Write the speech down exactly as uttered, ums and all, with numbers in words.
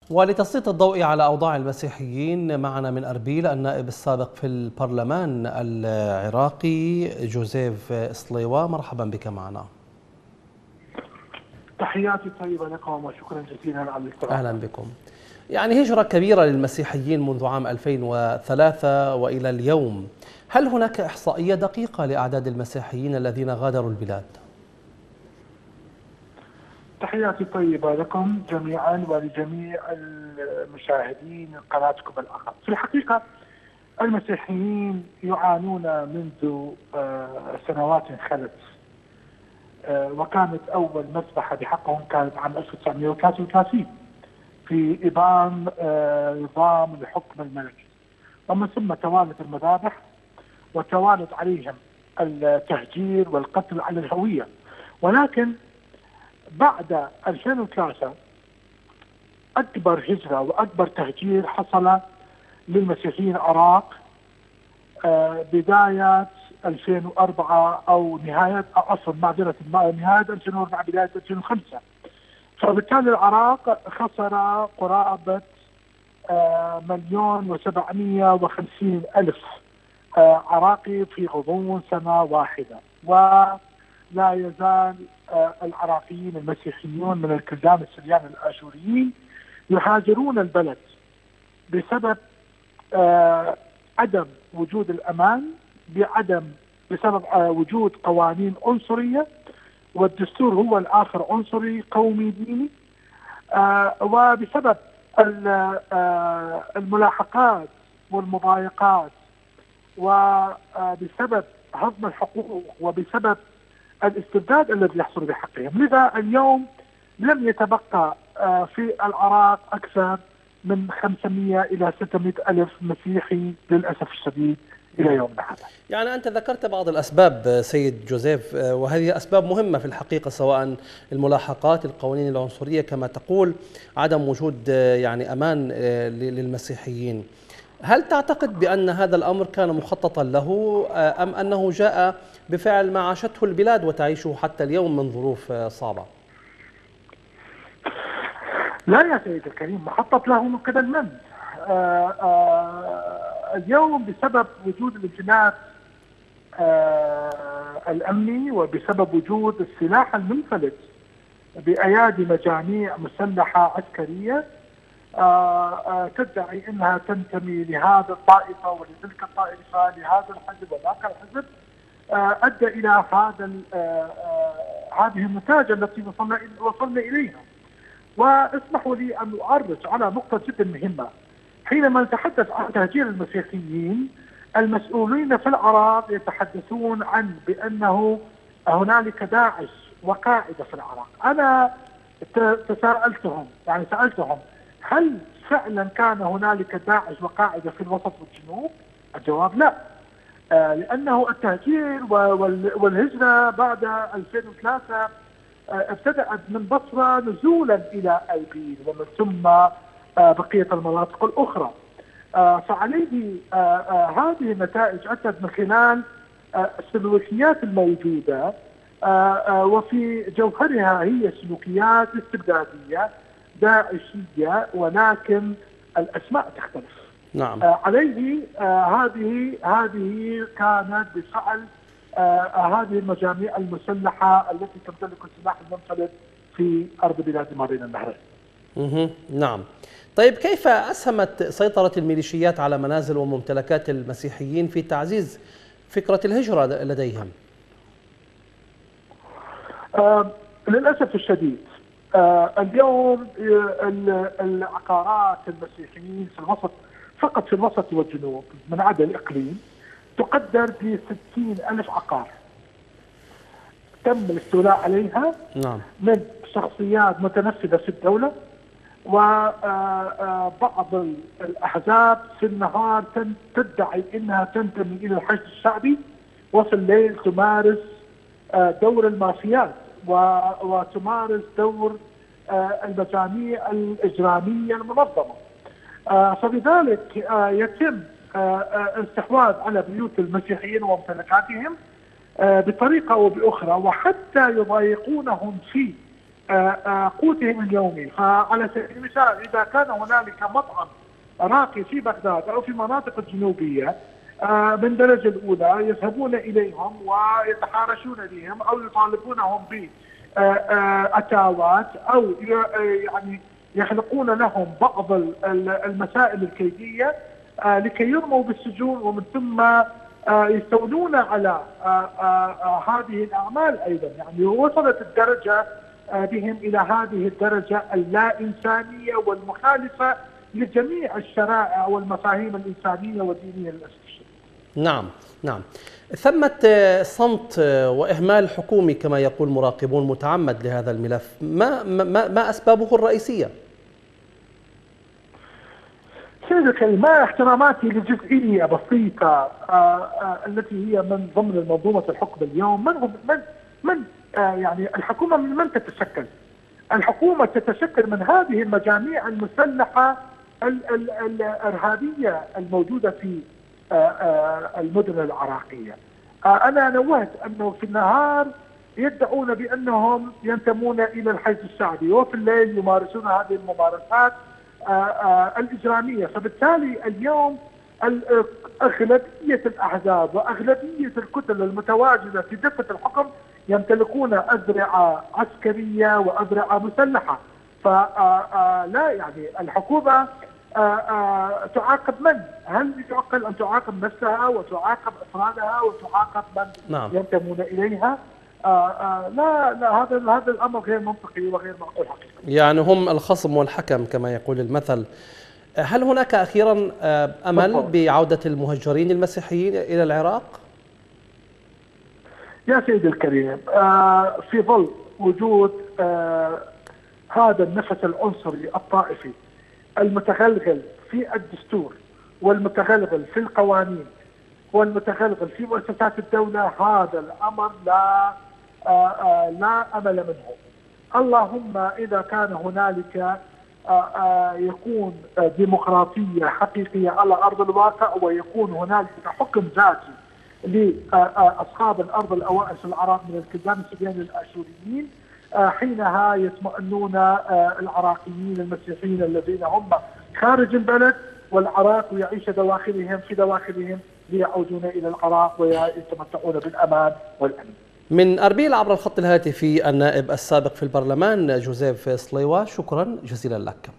ولتسليط الضوء على أوضاع المسيحيين معنا من أربيل النائب السابق في البرلمان العراقي جوزيف صليوة. مرحبا بك معنا. تحياتي طيبة لكم وشكرا جزيلا على الاستضافة. أهلا بكم. يعني هجرة كبيرة للمسيحيين منذ عام ألفين وثلاثة وإلى اليوم، هل هناك إحصائية دقيقة لأعداد المسيحيين الذين غادروا البلاد؟ تحياتي طيبة لكم جميعا ولجميع المشاهدين قناتكم الأخرى. في الحقيقة المسيحيين يعانون منذ سنوات خلت، وكانت أول مذبحة بحقهم كانت عام ألف وتسعمئة وثلاثة وثلاثين في إبان نظام الحكم الملكي، ومن ثم توالت المذابح وتوالت عليهم التهجير والقتل على الهوية. ولكن بعد ألفين وثلاثة أكبر هجرة وأكبر تهجير حصل للمسيحيين العراق بداية ألفين وأربعة أو نهاية أصل معذرة نهاية ألفين وأربعة بداية ألفين وخمسة. فبالتالي العراق خسر قرابة مليون وسبعمئة وخمسين ألف عراقي في غضون سنة واحدة، ولا يزال العراقيين المسيحيون من الكلدان السريان الآشوريين يهاجرون البلد بسبب عدم وجود الأمان، بعدم بسبب وجود قوانين عنصرية، والدستور هو الآخر عنصري قومي ديني، وبسبب الملاحقات والمضايقات، وبسبب هضم الحقوق، وبسبب الاستبداد الذي يحصل بحقهم. لذا اليوم لم يتبقى في العراق أكثر من خمسمئة إلى ستمئة ألف مسيحي للأسف الشديد إلى يومنا هذا. يعني أنت ذكرت بعض الأسباب سيد جوزيف، وهذه أسباب مهمة في الحقيقة، سواء الملاحقات، القوانين العنصرية كما تقول، عدم وجود يعني أمان للمسيحيين. هل تعتقد بأن هذا الأمر كان مخططا له، أم أنه جاء بفعل ما عاشته البلاد وتعيشه حتى اليوم من ظروف صعبة؟ لا يا سيد الكريم، مخطط له من قبل من؟ آآ آآ اليوم بسبب وجود الانفلات الأمني، وبسبب وجود السلاح المنفلت بأيادي مجاميع مسلحة عسكرية آآ آآ تدعي أنها تنتمي لهذا الطائفة ولتلك الطائفة، لهذا الحزب وذاك الحزب، أدى إلى هذا هذه النتائج التي وصلنا وصلنا إليها. واسمحوا لي أن أعرج على نقطة جدا مهمة. حينما نتحدث عن تهجير المسيحيين، المسؤولين في العراق يتحدثون عن بأنه هنالك داعش وقاعدة في العراق. أنا تساءلتهم يعني سألتهم هل فعلا كان هنالك داعش وقاعدة في الوسط والجنوب؟ الجواب لا، آه لأنه التهجير والهجرة بعد ألفين وثلاثة ابتدأت من بصرة نزولا إلى أربيل، ومن ثم بقية المناطق الأخرى. فعليه هذه النتائج أتت من خلال السلوكيات الموجودة، وفي جوهرها هي سلوكيات استبدادية داعشية، ولكن الأسماء تختلف. نعم. عليه هذه هذه كانت بفعل آه هذه المجاميع المسلحة التي تمتلك السلاح المنفلت في أرض بلاد ما بين النهرين. نعم. طيب، كيف أسهمت سيطرة الميليشيات على منازل وممتلكات المسيحيين في تعزيز فكرة الهجرة لديهم؟ آه للأسف الشديد آه اليوم العقارات المسيحيين في الوسط، فقط في الوسط والجنوب من عدا الإقليم، تقدر ب ستين ألف عقار تم الاستيلاء عليها. نعم. من شخصيات متنفذة في الدولة، وبعض الأحزاب في النهار تدعي أنها تنتمي إلى الحشد الشعبي، وفي الليل تمارس دور المافيات وتمارس دور المجاميع الإجرامية المنظمة. فبذلك يتم الاستحواذ على بيوت المسيحيين وممتلكاتهم بطريقة أو بأخرى، وحتى يضايقونهم في قوتهم اليومي. فعلى سبيل المثال إذا كان هنالك مطعم راقي في بغداد أو في مناطق الجنوبية من درجة الأولى يذهبون إليهم ويتحارشون بهم أو يطالبونهم بأتاوات أو يعني يخلقون لهم بعض المسائل الكيدية لكي يرموا بالسجون ومن ثم يستولون على هذه الأعمال أيضا. يعني وصلت الدرجة بهم إلى هذه الدرجة اللا إنسانية والمخالفة لجميع الشرائع والمفاهيم الإنسانية والدينية للأسف الشديد. نعم نعم. ثمة صمت وإهمال حكومي كما يقول مراقبون متعمد لهذا الملف، ما ما ما أسبابه الرئيسية؟ سيد الكريم، مع احتراماتي لجزئية بسيطة آآ آآ التي هي من ضمن منظومة الحكم اليوم، من هم من من يعني الحكومة من من تتشكل؟ الحكومة تتشكل من هذه المجاميع المسلحة ال ال الإرهابية الموجودة في المدن العراقية. أنا نوهت أنه في النهار يدعون بأنهم ينتمون إلى الحزب الشعبي وفي الليل يمارسون هذه الممارسات الإجرامية. فبالتالي اليوم أغلبية الأحزاب وأغلبية الكتل المتواجدة في دفة الحكم يمتلكون أذرعة عسكرية وأذرعة مسلحة. فلا يعني الحكومة تعاقب من؟ هل يعقل أن تعاقب نفسها وتعاقب أفرادها وتعاقب من نعم. ينتمون إليها؟ لا لا هذا هذا الأمر غير منطقي وغير معقول حقيقة. يعني هم الخصم والحكم كما يقول المثل. هل هناك أخيرا أمل بعودة المهجرين المسيحيين إلى العراق؟ يا سيدي الكريم، في ظل وجود هذا النفس العنصري الطائفي المتغلغل في الدستور والمتغلغل في القوانين والمتغلغل في مؤسسات الدولة، هذا الأمر لا لا أمل منه. اللهم إذا كان هنالك يكون ديمقراطية حقيقية على أرض الواقع ويكون هنالك حكم ذاتي لأصحاب الأرض الأوائل في العراق من الكلدان السوريين الآشوريين، حينها يطمئنون العراقيين المسيحيين الذين هم خارج البلد والعراق ويعيش دواخلهم في دواخلهم ليعودون إلى العراق ويتمتعون بالأمان والأمن. من أربيل عبر الخط الهاتفي النائب السابق في البرلمان جوزيف صليوة، شكرا جزيلا لك.